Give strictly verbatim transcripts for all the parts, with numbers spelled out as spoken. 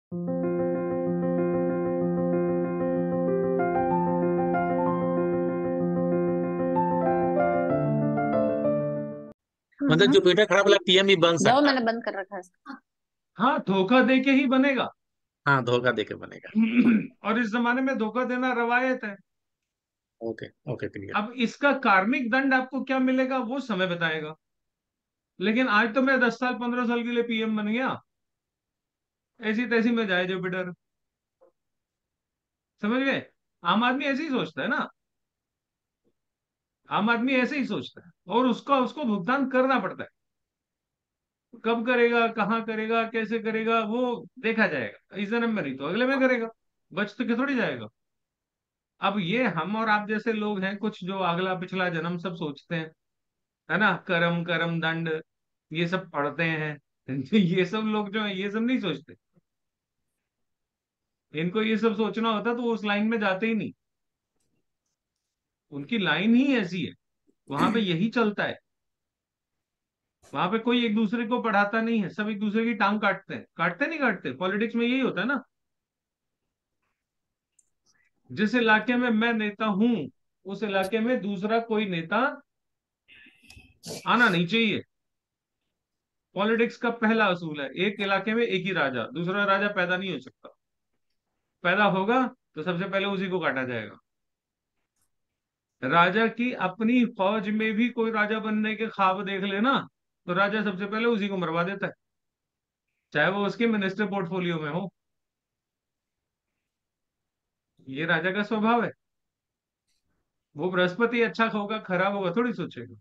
मतलब हम्म। जुपिटर खराब वाला पीएम ही बन जाओ, सकता है। मैंने बंद कर रखा है इसको। हाँ, धोखा दे के ही बनेगा। हाँ, धोखा देके बनेगा। और इस जमाने में धोखा देना रवायत है। Okay okay, clear. अब इसका कार्मिक दंड आपको क्या मिलेगा वो समय बताएगा। लेकिन आज तो मैं दस साल पंद्रह साल के लिए पीएम बन गया, ऐसी तैसी में जाए जुपिटर। समझ गए? आम आदमी ऐसे ही सोचता है ना। आम आदमी ऐसे ही सोचता है, और उसका उसको भुगतान करना पड़ता है। कब करेगा, कहाँ करेगा, कैसे करेगा, वो देखा जाएगा। इस जन्म में नहीं तो अगले में करेगा। बच तो के थोड़ी जाएगा। अब ये हम और आप जैसे लोग हैं कुछ, जो अगला पिछला जन्म सब सोचते हैं, है ना, कर्म कर्म दंड ये सब पढ़ते हैं। ये सब लोग जो है ये सब नहीं सोचते। इनको ये सब सोचना होता तो वो उस लाइन में जाते ही नहीं। उनकी लाइन ही ऐसी है, वहां पे यही चलता है। वहां पे कोई एक दूसरे को पढ़ाता नहीं है, सब एक दूसरे की टांग काटते हैं। काटते नहीं काटते, पॉलिटिक्स में यही होता है ना। जिस इलाके में मैं नेता हूं, उस इलाके में दूसरा कोई नेता आना नहीं चाहिए। पॉलिटिक्स का पहला असूल है, एक इलाके में एक ही राजा, दूसरा राजा पैदा नहीं हो सकता। पैदा होगा तो सबसे पहले उसी को काटा जाएगा। राजा की अपनी फौज में भी कोई राजा बनने के ख्वाब देख लेना, तो राजा सबसे पहले उसी को मरवा देता है, चाहे वो उसके मिनिस्टर पोर्टफोलियो में हो। ये राजा का स्वभाव है। वो बृहस्पति अच्छा होगा खराब होगा थोड़ी सोचेगा।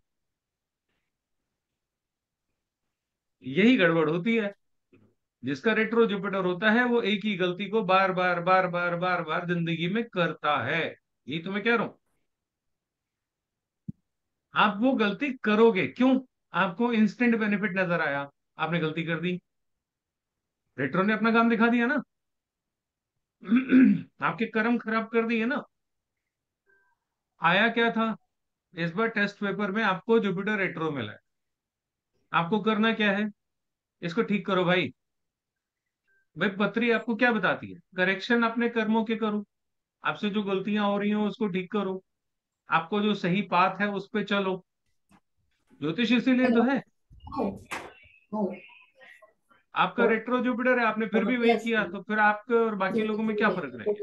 यही गड़बड़ होती है। जिसका रेट्रो जुपिटर होता है वो एक ही गलती को बार बार बार बार बार बार जिंदगी में करता है। यही तो मैं कह रहा हूं। आप वो गलती करोगे क्यों? आपको इंस्टेंट बेनिफिट नजर आया, आपने गलती कर दी। रेट्रो ने अपना काम दिखा दिया ना। आपके कर्म खराब कर दिए ना। आया क्या था? इस बार टेस्ट पेपर में आपको जुपिटर रेट्रो मिला है। आपको करना क्या है? इसको ठीक करो भाई। भाई पत्री आपको क्या बताती है? करेक्शन अपने कर्मों के करो। आपसे जो गलतियां हो रही हो उसको ठीक करो। आपको जो सही पाथ है उस पे चलो। ज्योतिष इसीलिए तो हेलो। है। आपका रेट्रो जुपिटर है, आपने फिर भी वही किया, तो फिर आपके और बाकी लोगों में क्या फर्क रह गया?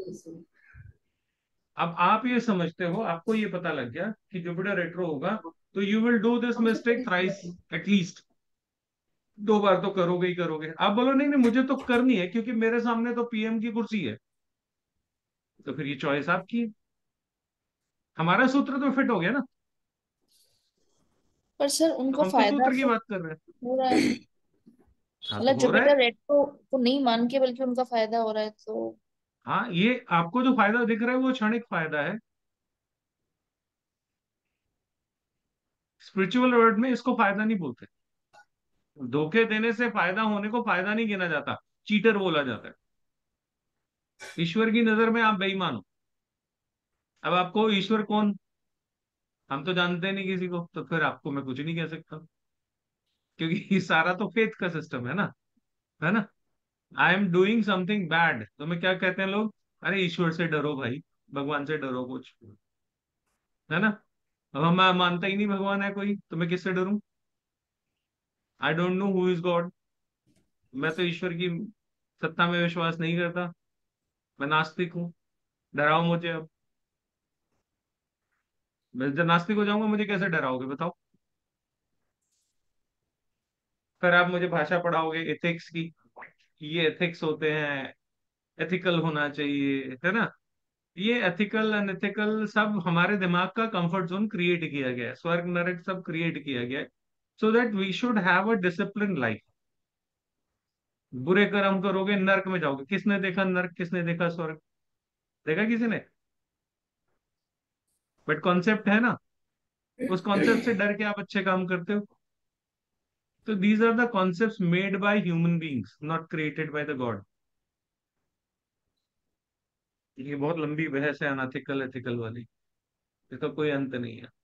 अब आप ये समझते हो, आपको ये पता लग गया कि जुपिटर रेट्रो होगा, तो you will do this mistake thrice at least. दो बार तो करोगे ही करोगे। आप बोलो नहीं नहीं मुझे तो करनी है क्योंकि मेरे सामने तो पीएम की कुर्सी है, तो फिर ये चॉइस आपकी है। हमारा सूत्र तो फिट हो गया ना। पर सर तो उनको हम तो फायदा सूत्र की तो बात कर रहे हो रहा है। हैं। हाँ तो मतलब हो रहा है। जुपिटर रेट्रो को नहीं मान के बल्कि उनका फायदा हो रहा है तो। हाँ, ये आपको जो फायदा दिख रहा है वो क्षणिक फायदा है। स्पिरिचुअल वर्ल्ड में इसको फायदा नहीं बोलते। धोखे देने से फायदा होने को फायदा नहीं गिना जाता, चीटर बोला जाता है। ईश्वर की नजर में आप बेईमान हो। अब आपको ईश्वर कौन, हम तो जानते नहीं किसी को, तो फिर आपको मैं कुछ नहीं कह सकता, क्योंकि ये सारा तो फेथ का सिस्टम है ना। है ना। I am doing something bad तो मैं क्या कहते हैं लोग? अरे ईश्वर से डरो भाई, भगवान से डरो कुछ। है ना। अब हम मैं मानता ही नहीं भगवान है कोई, तो मैं किससे डरूं? I don't know who is God. मैं तो ईश्वर की सत्ता में विश्वास नहीं करता। मैं नास्तिक हूँ। डराओ मुझे अब। मैं जब नास्तिक हो जाऊंगा मुझे कैसे डराओगे बताओ? फिर आप मुझे भाषा पढ़ाओगे एथिक्स की, ये एथिक्स होते हैं, एथिकल होना चाहिए, है ना। ये एथिकल अनएथिकल सब हमारे दिमाग का कंफर्ट जोन क्रिएट किया गया है, स्वर्ग नरक सब क्रिएट किया गया है, so that we should have a discipline life. बुरे कर्म करोगे नरक में जाओगे। किसने देखा नरक, किसने देखा स्वर्ग? देखा किसी ने? बट कॉन्सेप्ट है ना। उस कॉन्सेप्ट से डर के आप अच्छे काम करते हो। तो these are the concepts made by human beings, not created by the God. ये बहुत लंबी बहस है अनएथिकल एथिकल वाली, इसका कोई अंत नहीं है।